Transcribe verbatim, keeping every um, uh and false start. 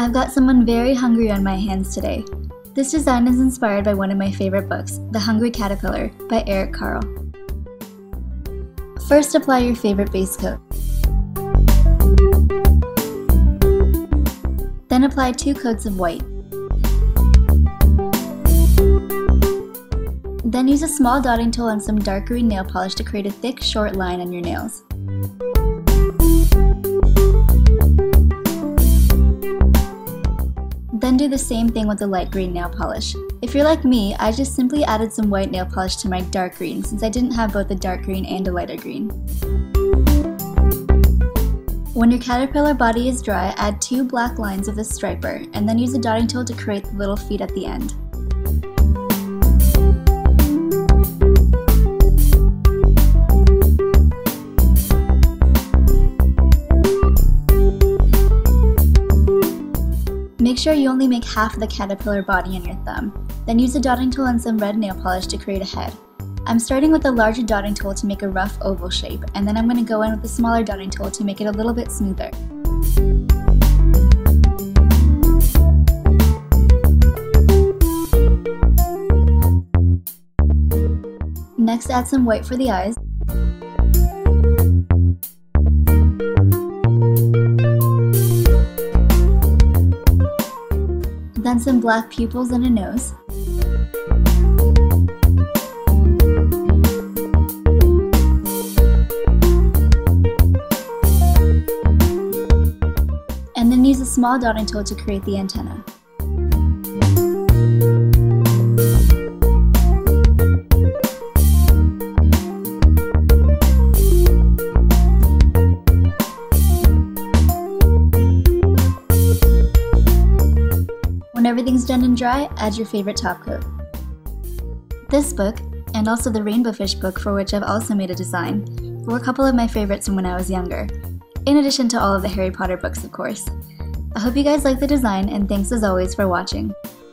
I've got someone very hungry on my hands today. This design is inspired by one of my favorite books, The Hungry Caterpillar by Eric Carle. First, apply your favorite base coat. Then apply two coats of white. Then use a small dotting tool and some dark green nail polish to create a thick, short line on your nails. Then do the same thing with the light green nail polish. If you're like me, I just simply added some white nail polish to my dark green since I didn't have both a dark green and a lighter green. When your caterpillar body is dry, add two black lines with a striper and then use a dotting tool to create the little feet at the end. Make sure you only make half of the caterpillar body in your thumb. Then use a dotting tool and some red nail polish to create a head. I'm starting with a larger dotting tool to make a rough oval shape, and then I'm going to go in with a smaller dotting tool to make it a little bit smoother. Next, add some white for the eyes. Then some black pupils and a nose. And then use a small dotting tool to create the antenna. When everything's done and dry, add your favorite top coat. This book, and also the Rainbow Fish book for which I've also made a design, were a couple of my favorites from when I was younger, in addition to all of the Harry Potter books, of course. I hope you guys like the design, and thanks as always for watching.